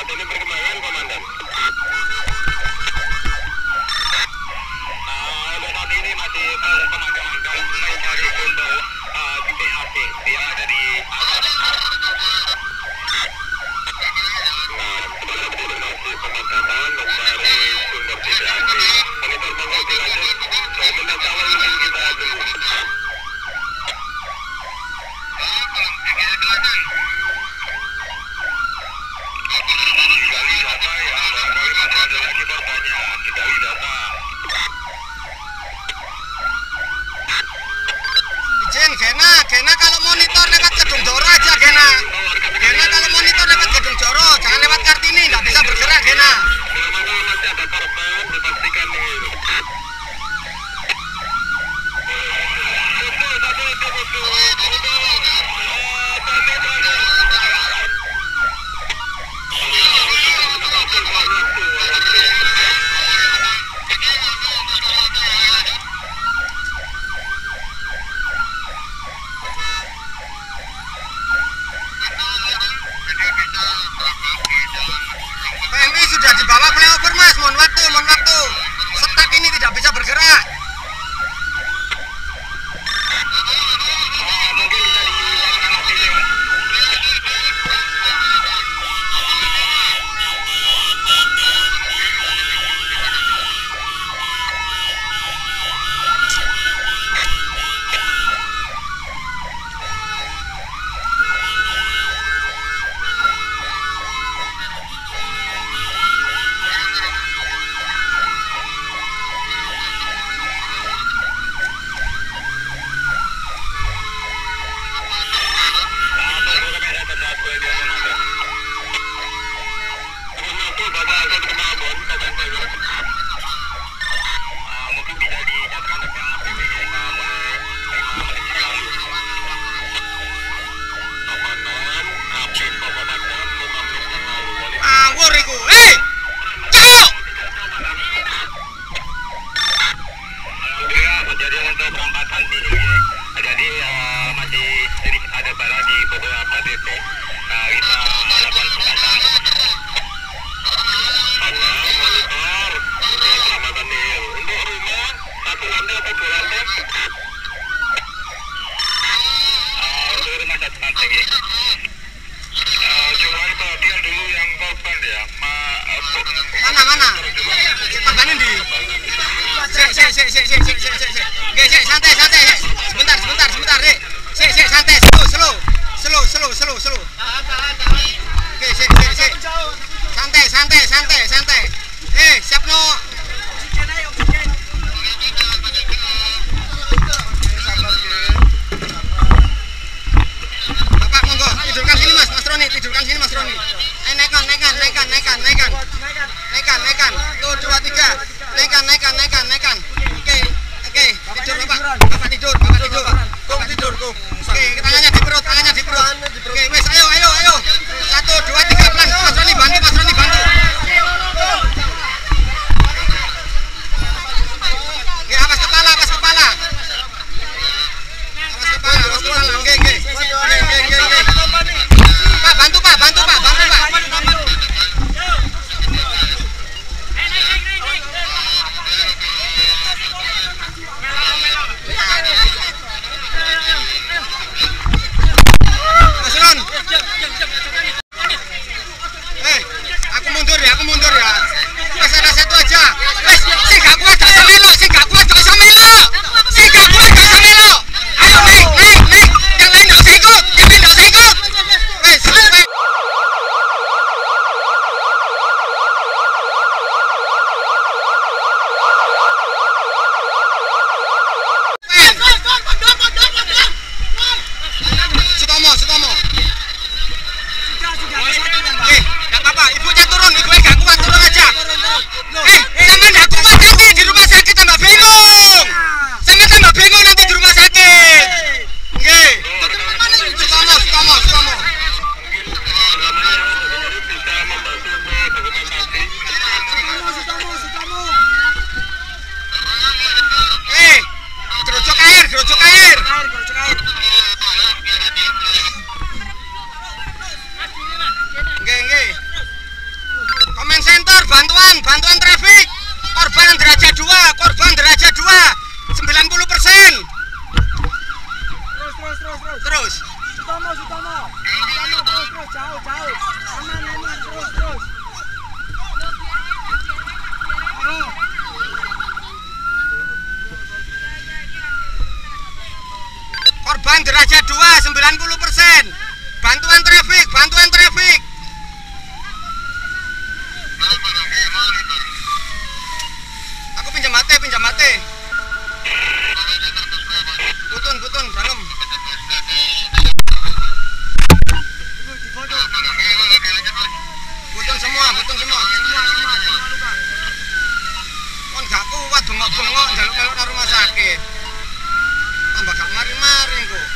saat ini perkembangan komandan. Untuk saat ini masih pemadaman dalam mencari untuk titik api yang ada di atas. Masih pemadaman mencari sumber titik api. Monitor monggo dilanjut. Untuk awal mungkin kita tunggu. Digali data ya, barangkali masih ada lagi korbannya. Digali data. Izin, Gena kalau monitor lewat Gedung Joro aja, Gena kalau monitor lewat Gedung Joro, jangan lewat Kartini, nggak bisa bergerak, Gena. Kalau masih ada korban, dipastikan nih. PMI sudah di bawah flyover, Mas. Mohon waktu. Setak ini tidak bisa bergerak. Mungkin bisa dikatakan lebih lewat. Mungkin bisa dikatakan lebih api kita mulai 5 menit yang lalu. Apanan, api pemadam 5 menit yang lalu. Ngawur iku. Cok! Alhamdulillah kejadian untuk perampasan ini. Jadi masih sedikit ada barang di beberapa titik. Kita lakukan perampasan. Alarm monitor keselamatan nihil. Untuk rumah 1 lantai atau 2 lantai? Untuk rumah 1 lantai. Coba perhatikan dulu yang korban ya. Mana? Korbanin di. Sik, santai. Sebentar, Dek. Sik, santai, slow. Oke, sik. Santai. Siap no. Bapak monggo, tidurkan sini Mas Roni. Naikkan. Tuh 2 3. Naikkan. Oke. Tidur Bapak tidur. Oke, tangannya di perut. Oke, wes ayo. 1 2 3 pelan. Mas Roni bantu. Oke, awas kepala. Oke. Pak, bantu Pak. Mas Ron. Aku mundur ya. Wes ada satu aja. Wes, sing gak kuat gak iso melok. Ayo naik. Yang lain gak usah ikut. Wes. Sutomo. Oke, gak apa-apa. Ibunya turun. Ibunya gak kuat, turun aja. Sampai gak kuat nanti di rumah sakit tambah bingung. Nanti di rumah sakit. Oke. Sutomo. Gerocok air. Nggih. bantuan trafik. Korban derajat 2, korban derajat 2, 90%. Terus. Sutomo, terus, jauh, aman, terus. Korban derajat 2, 90%. Bantuan trafik. Aku pinjam mati. Butun, dalam. Butun semua. Kon gak kuat bengok-bengok jaluk-jaluk nang rumah sakit. Tambah gak mari-mari kok.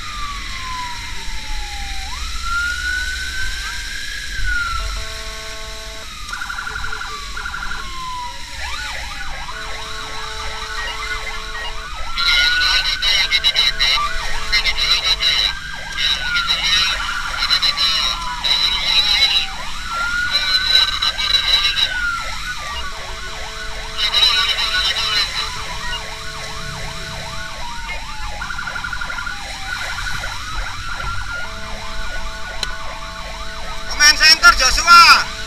Center Joshua.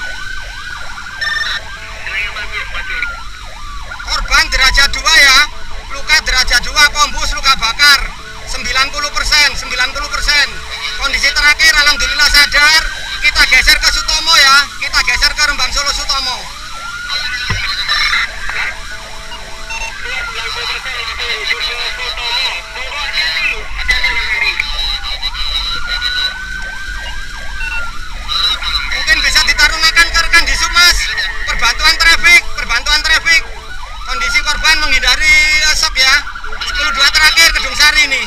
Korban derajat 2 ya. Luka derajat 2, kombus, luka bakar 90%. Kondisi terakhir alhamdulillah sadar. Kita geser ke Sutomo ya. Kita geser ke Rembang Solo Sutomo. Bisa ditaruhkan ke rekan di Sumas. Perbantuan trafik. Kondisi korban menghindari shock ya. 10-2 terakhir Kedung Sari nih.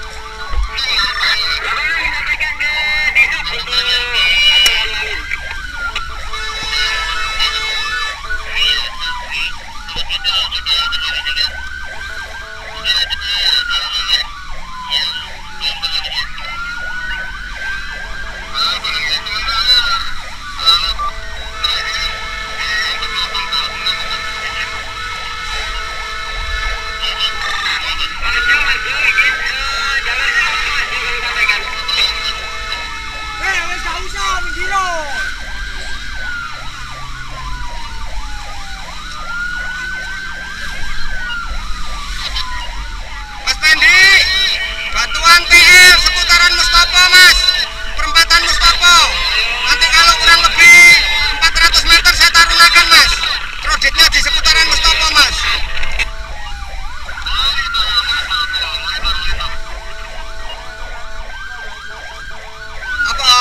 Bantuan TL seputaran Mustopo mas, perempatan Mustopo. Nanti kalau kurang lebih 400 meter saya taruhkan mas. Kreditnya di seputaran Mustopo mas. Apa?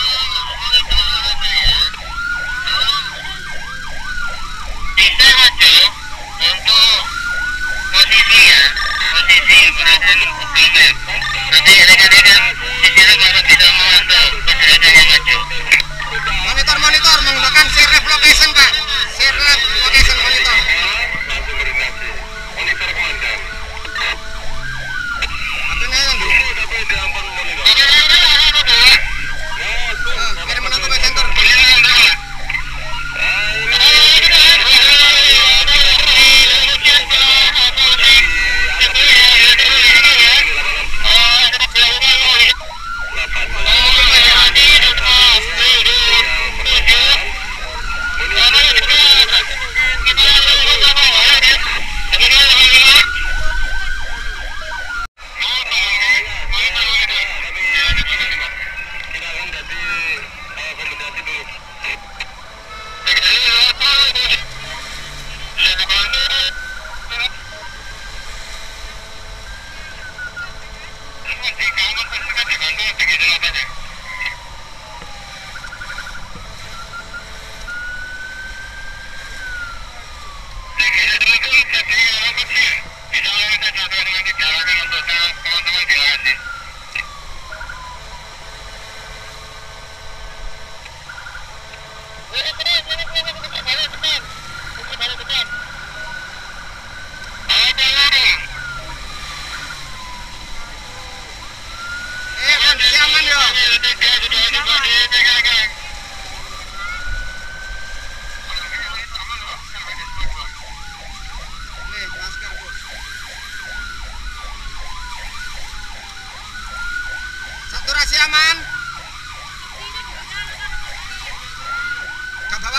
Bisa maju untuk posisi yang berada di kilometer. Nanti rekan-rekan di sini masih bisa memantau pergerakan yang maju. Monitor menggunakan Siref location pak. Siref location monitor. Monitor komandan. Artinya yang dulu. Kirim menang ke center.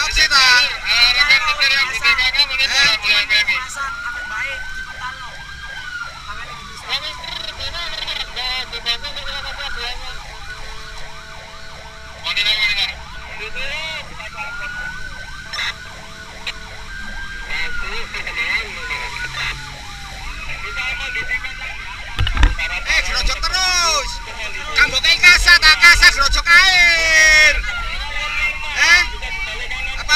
oksi ta. Gerojok terus. Kamboke kasa ta, kasa gerojok air. Apa?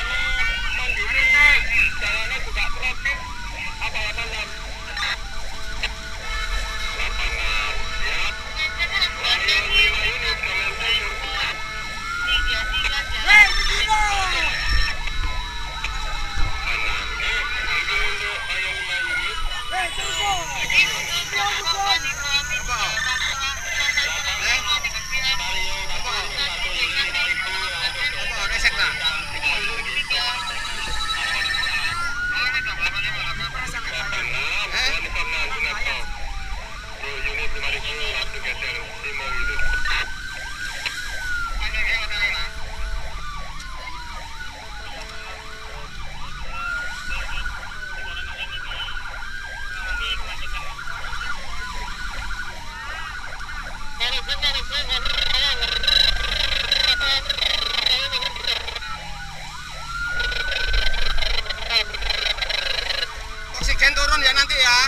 Oksigen turun ya nanti ya.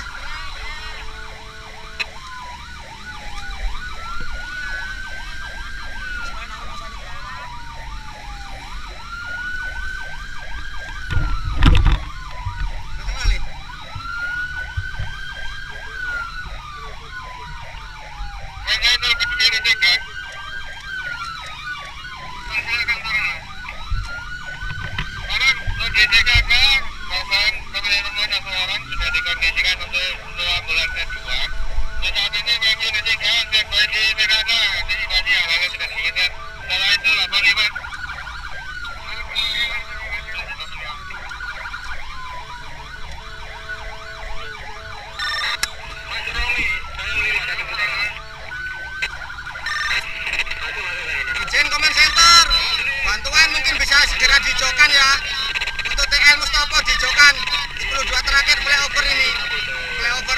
Izin Command Center, bantuan mungkin bisa segera dijokan ya. Untuk TL Mustopo dijokan 10-2 terakhir flyover ini. Flyover.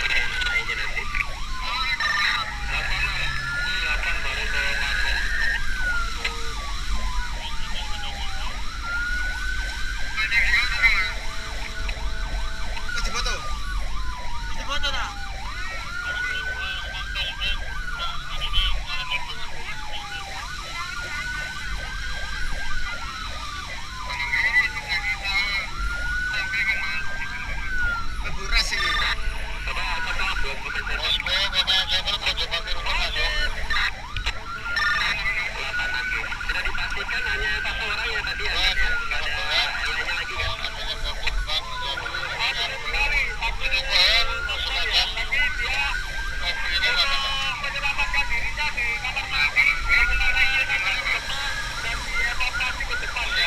Difoto. Difoto tak? Leburas ini. Sudah dipastikan hanya satu orang ya tadi ya. Nggak ada lainnya lagi kan? Menyelamatkan dirinya di kamar mandi, kemudian dan dievakuasi ke depan ya.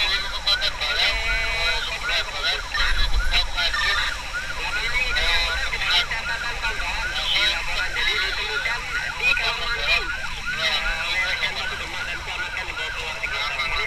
Selama ini tidak ada catatan tambahan di laporan, jadi ditemukan di kamar mandi oleh rekan Pak Demak dan selamatkan dibawa keluar di kamar mandi.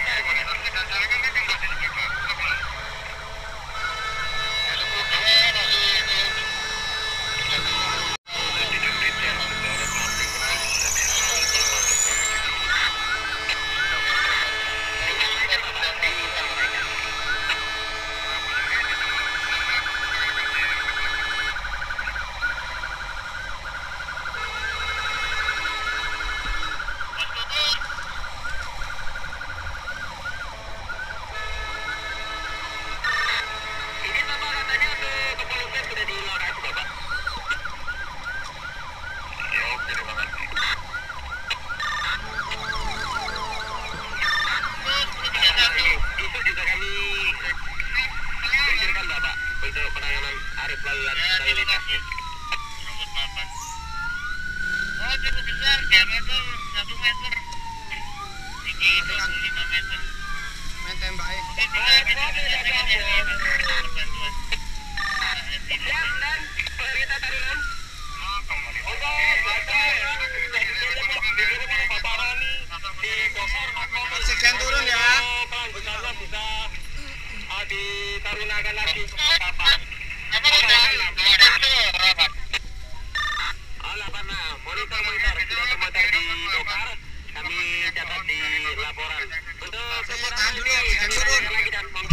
Untuk penanganan arus lalu lintas. Oh, cukup besar, diameter 1 meter. Tinggi 25 meter. Main tembak. Mungkin bisa bantuan. Siap, dan pemerintah Tarunan. Oksigen turun ya. ditarunkan lagi ke kapal. Apa udah berapa? Alah karena monitor sudah termonitor di dokar, kami catat di laporan. Untuk sekarang ini lagi dan